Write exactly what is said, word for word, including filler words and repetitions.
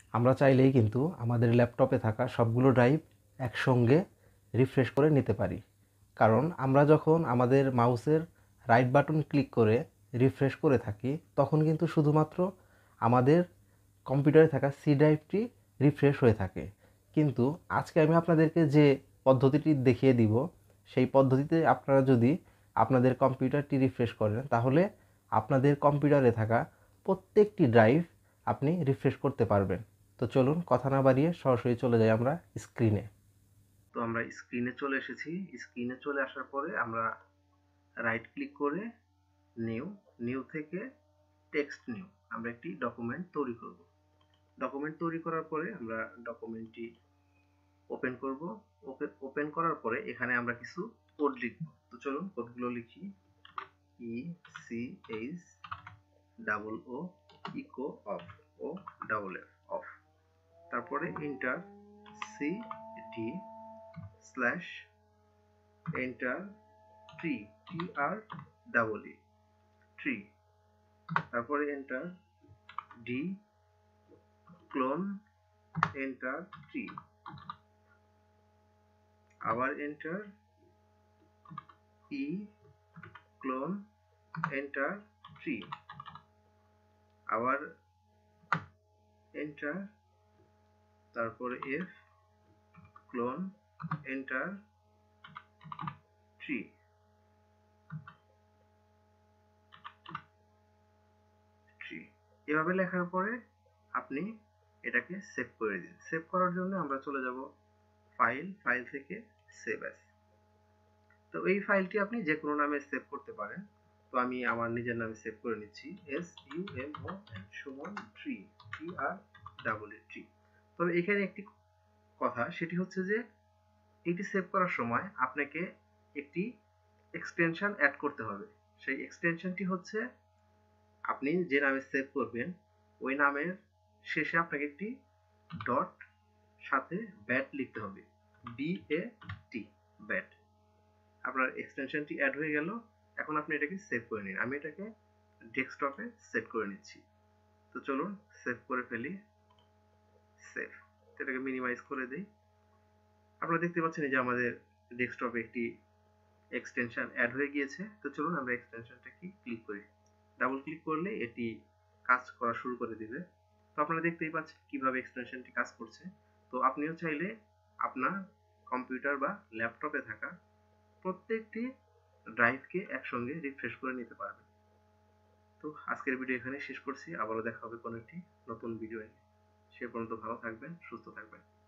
আমরা চাইলেই কিন্তু আমাদের ল্যাপটপে থাকা সবগুলো ড্রাইভ একসঙ্গে রিফ্রেশ করে নিতে পারি। কারণ আমরা যখন আমাদের মাউসের রাইট বাটন ক্লিক করে রিফ্রেশ করে থাকি, তখন কিন্তু শুধুমাত্র আমাদের কম্পিউটারে থাকা সি ড্রাইভটি রিফ্রেশ হয়ে থাকে। কিন্তু আজকে আমি আপনাদেরকে যে পদ্ধতিটি দেখিয়ে দিব, সেই পদ্ধতিতে আপনারা যদি আপনাদের কম্পিউটারটি রিফ্রেশ করেন, তাহলে আপনাদের কম্পিউটারে থাকা প্রত্যেকটি ড্রাইভ আপনি রিফ্রেশ করতে পারবেন। তো চলুন কথা না বাড়িয়ে সরাসরি চলে যাই আমরা স্ক্রিনে। তো আমরা স্ক্রিনে চলে এসেছি। স্ক্রিনে চলে আসার পরে আমরা রাইট ক্লিক করে নিউ, নিউ থেকে টেক্সট নিউ, আমরা একটি ডকুমেন্ট তৈরি করব। ডকুমেন্ট তৈরি করার পরে আমরা ডকুমেন্টটি ওপেন করব। ওপেন ওপেন করার পরে এখানে আমরা কিছু কোড লিখব। তো চলুন কোডগুলো লিখি। E C H double O echo off, O double F off. তারপরে enter, C D slash enter tree, T R double E, tree. তারপরে enter, D colon, enter tree, আবার enter, E colon, enter tree, আবার enter, তারপরে F colon, enter tree, tree. এভাবে লেখার পরে আপনি এটাকে সেভ করে দিন। সেভ করার জন্য আমরা চলে যাব ফাইল, ফাইল থেকে সেভ অ্যাজ। তো এই ফাইলটি আপনি যে কোনো নামে সেভ করতে পারেন। তো আমি আমার নিজের নামে সেভ করে নিচ্ছি, S U M O N, Suman tree, T R double A tree. তবে এখানে একটি কথা, সেটি হচ্ছে যে এটি সেভ করার সময় আপনাকে একটি এক্সটেনশন অ্যাড করতে হবে। সেই এক্সটেনশনটি হচ্ছে, আপনি যে নামে সেভ করবেন ওই নামের শেষে আপনাকে একটি ডট সাথে ব্যাট লিখতে হবে, বি এ টি, ব্যাট। আপনার এক্সটেনশনটি অ্যাড হয়ে গেল। এখন আপনি এটাকে সেভ করে নিন। আমি এটাকে ডেস্কটপে সেভ করে নিচ্ছি। তো চলুন সেভ করে ফেলি। সেভ, এটাকে মিনিমাইজ করে দিই। আপনারা দেখতে পাচ্ছেন যে আমাদের ডেস্কটপে একটি এক্সটেনশন অ্যাড হয়ে গিয়েছে। তো চলুন আমরা এক্সটেনশনটাকে ক্লিক করি। ডাবল ক্লিক করলে এটি কাজ করা শুরু করে দিবে। তো আপনারা দেখতেই পাচ্ছেন কিভাবে এক্সটেনশনটি কাজ করছে। তো আপনিও চাইলে আপনার কম্পিউটার বা ল্যাপটপে থাকা প্রত্যেকটি ড্রাইভকে একসঙ্গে রিফ্রেশ করে নিতে পারবেন। তো আজকের ভিডিও এখানে শেষ করছি। আবারও দেখা হবে কোনো একটি নতুন ভিডিও নিয়ে। সে পর্যন্ত ভালো থাকবেন, সুস্থ থাকবেন।